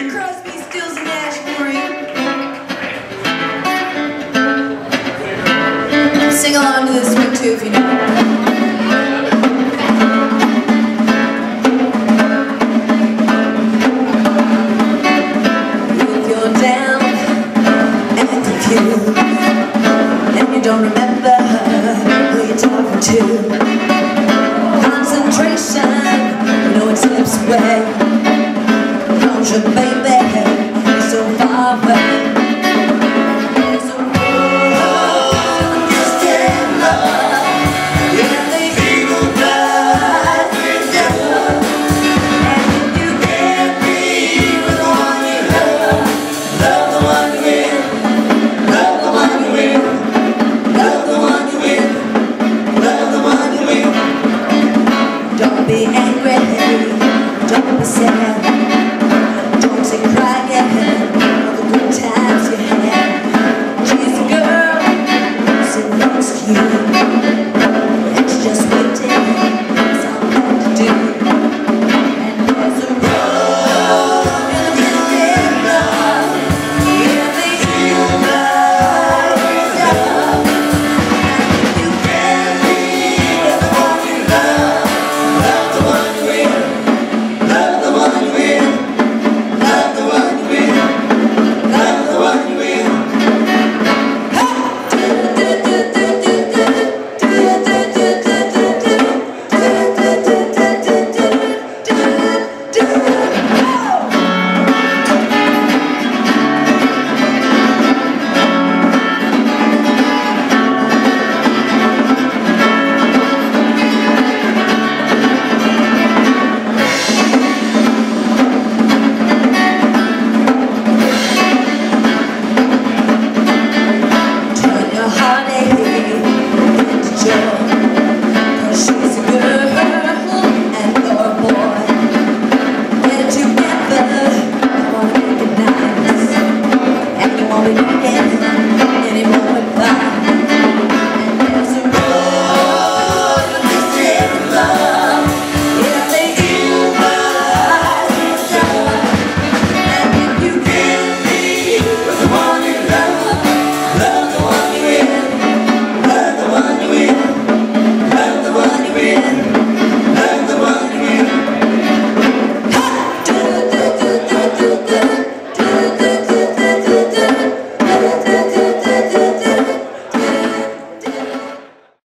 Sing along to this one too if you know. If you're down and confused and you don't remember who you're talking to, concentration, you know it slips away. Don't you, baby?